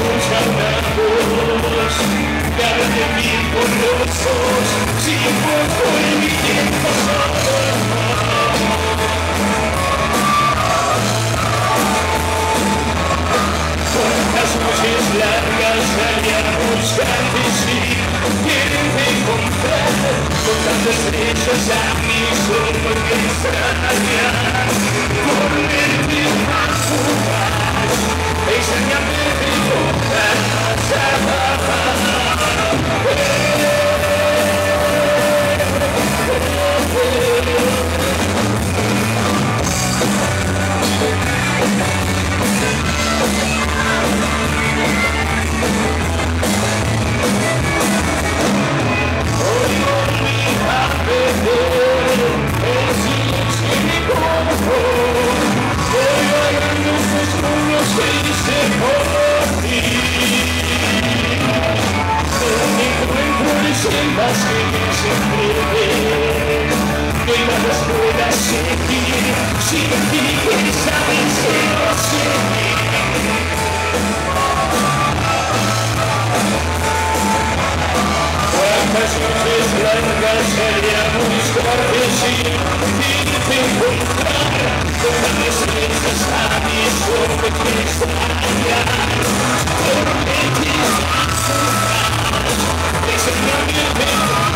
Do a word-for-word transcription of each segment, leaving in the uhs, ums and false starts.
escucha una voz que habla de mí por los ojos, sigue un poco en mi tiempo solo. Cuántas noches largas salí a buscarte, sí, quieren encontrar con tantas estrellas a mis ojos que extrañan por verte más fugaz, extrañame de todas más que siempre ver que las puedas seguir sin ti que sabes que no seguir. Cuántas noches largas salí a buscarte sin irte encontrar con las estrellas a mis ojos que extrañan por verte más fugaz, extrañame de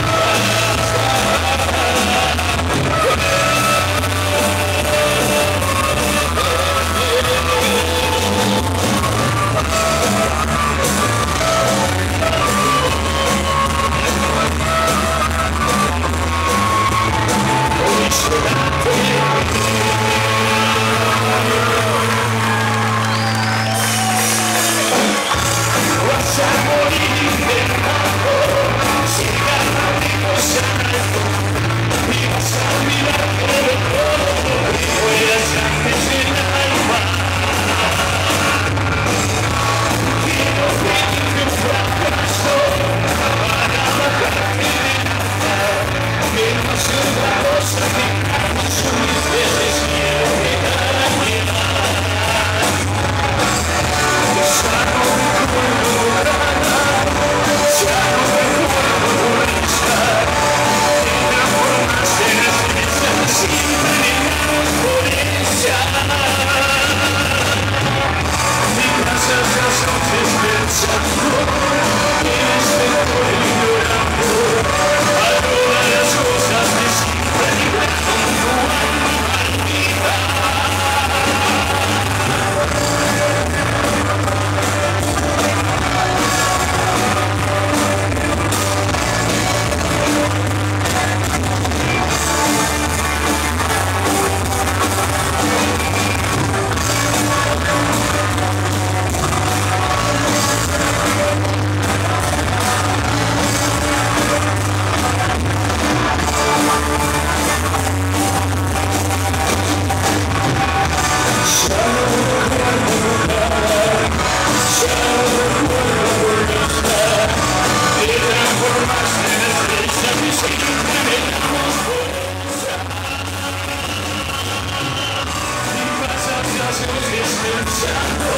vas a morir de amor, sin ganas de gozar, y vas a mirar todo todo, y fueras antes del alma. Quiero pedirte un fracaso para bajarte de nada, que no sea otra cosa que cada subir de desierto de la piedad. Ya no recuerdo nada, ya no recuerdo estar, te transformaste en la estrella sin pelearnos por ella. Y pasas las noches pensando en este amor y llorando a todas las cosas de siempre librando tu alma maldita.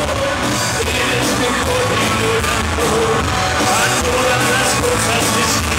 Eres mejor ignorando a todas las cosas de